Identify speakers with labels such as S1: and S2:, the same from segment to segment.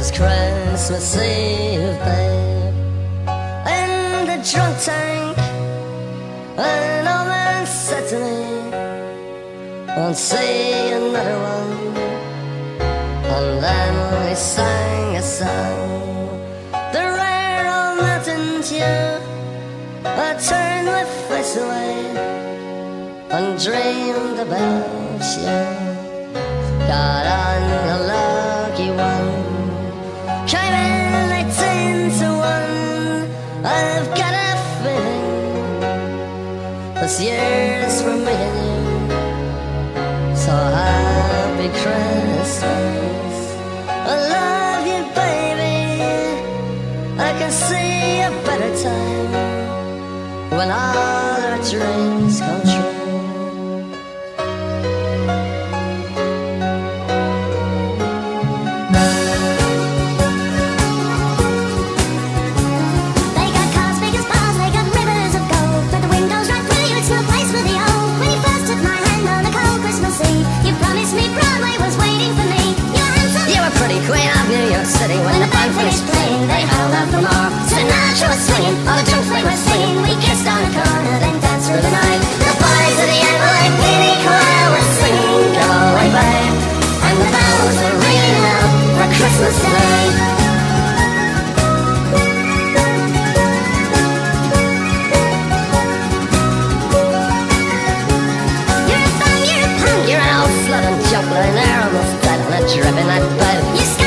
S1: Christmas Eve, babe, in the drunk tank. An old man said to me, won't see another one. And then we sang a song, the rare old mountain tune. I turned my face away and dreamed about you. Got on a lucky one, came in 18 to 1. I've got a feeling this year's for me and you. So happy Christmas, I love you, baby. I can see a better time when all our dreams come true. City. When the band finished playing, they held out for more. Sinatra was swinging, all the junk they were singing. We kissed on a corner, then danced through the night. The boys of the NYPD choir were singing "Go Away Babe," and the bells were ringing out for Christmas Day. You're a bum, you're a punk, you're an old slut and junk lying there almost dead on a drip in that bed.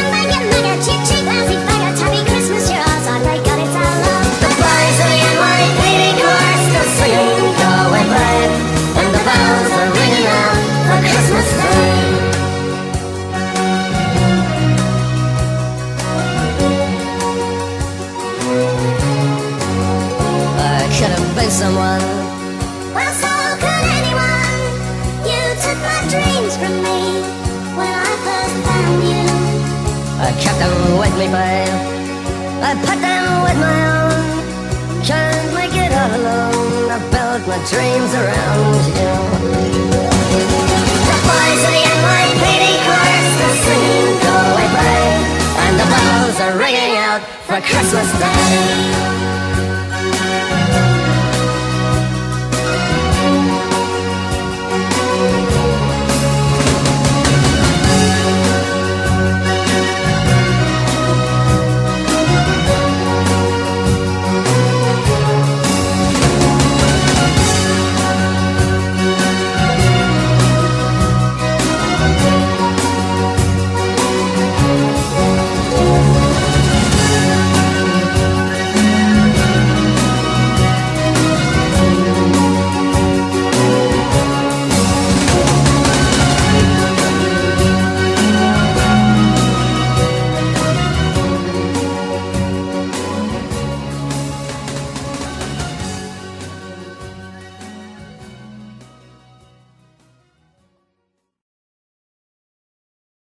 S1: Someone,
S2: well, so could anyone. You took my dreams from me when I first found you.
S1: I kept them with me, babe, I put them with my own. Can't make it all alone, I built my dreams around you. The boys of the NYPD chorus are singing "Go Away Babe," and the bells are ringing out for Christmas Day.